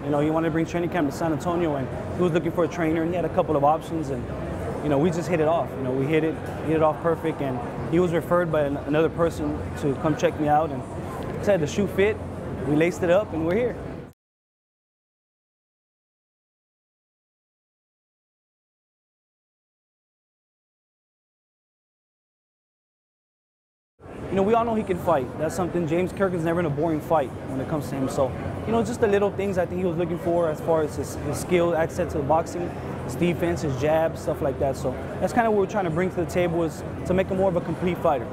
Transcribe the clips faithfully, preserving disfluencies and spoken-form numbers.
You know, he wanted to bring training camp to San Antonio, and he was looking for a trainer, and he had a couple of options, and you know, we just hit it off. You know, we hit it, hit it off perfect, and he was referred by an, another person to come check me out, and said the shoe fit. We laced it up, and we're here. You know, we all know he can fight. That's something. James Kirkland's never in a boring fight when it comes to him. So, you know, just the little things I think he was looking for as far as his, his skill, access to the boxing, his defense, his jab, stuff like that. So that's kind of what we're trying to bring to the table, is to make him more of a complete fighter.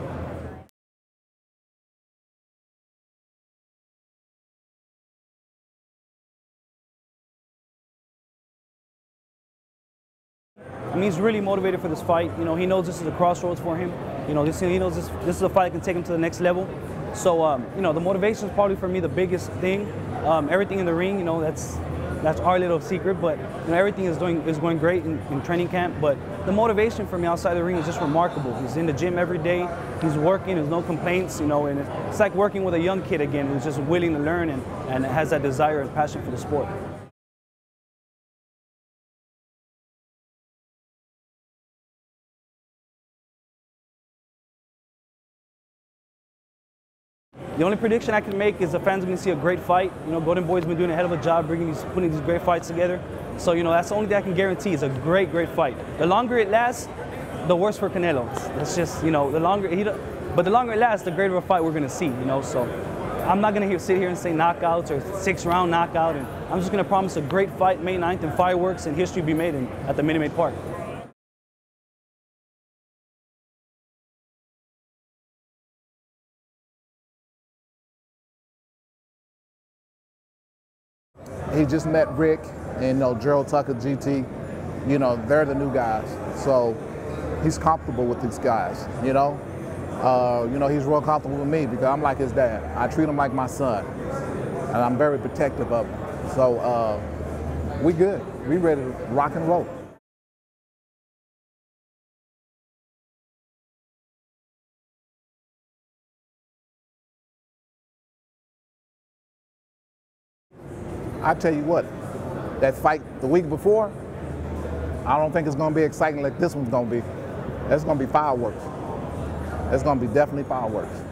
I mean, he's really motivated for this fight. You know, he knows this is a crossroads for him. You know, this, he knows this, this is a fight that can take him to the next level. So, um, you know, the motivation is probably for me the biggest thing. Um, everything in the ring, you know, that's that's our little secret. But you know, everything is doing is going great in, in training camp. But the motivation for me outside the ring is just remarkable. He's in the gym every day. He's working. There's no complaints. You know, and it's like working with a young kid again, who's just willing to learn and and has that desire and passion for the sport. The only prediction I can make is the fans are going to see a great fight. You know, Golden Boy's been doing a hell of a job bringing these, putting these great fights together. So, you know, that's the only thing I can guarantee is a great, great fight. The longer it lasts, the worse for Canelo. That's just, you know, the longer he, but the longer it lasts, the greater a fight we're going to see. You know, so I'm not going to sit here and say knockouts or six-round knockout, and I'm just going to promise a great fight May ninth and fireworks and history be made in, at the Minute Maid Park. He just met Rick and, you know, Gerald Tucker, G T. You know, they're the new guys. So he's comfortable with these guys, you know. Uh, you know, he's real comfortable with me because I'm like his dad. I treat him like my son, and I'm very protective of him. So uh, we good. We ready to rock and roll. I tell you what, that fight the week before, I don't think it's going to be exciting like this one's going to be. That's going to be fireworks. That's going to be definitely fireworks.